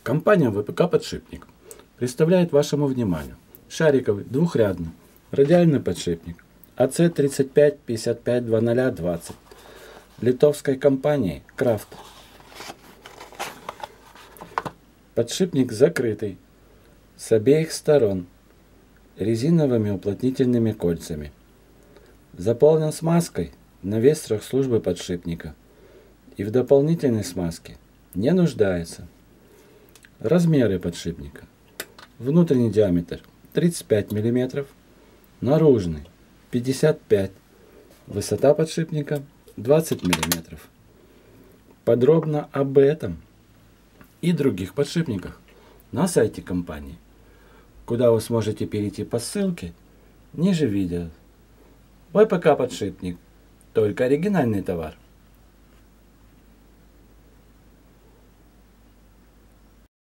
Компания ВПК «Подшипник» представляет вашему вниманию шариковый двухрядный радиальный подшипник АЦ-35-55-0020 литовской компании Крафт. Подшипник закрытый с обеих сторон резиновыми уплотнительными кольцами. Заполнен смазкой на весь срок службы подшипника и в дополнительной смазке не нуждается. Размеры подшипника. Внутренний диаметр 35 мм, наружный 55 мм, высота подшипника 20 мм. Подробно об этом и других подшипниках на сайте компании, куда вы сможете перейти по ссылке ниже видео. ВПК «Подшипник» – только оригинальный товар.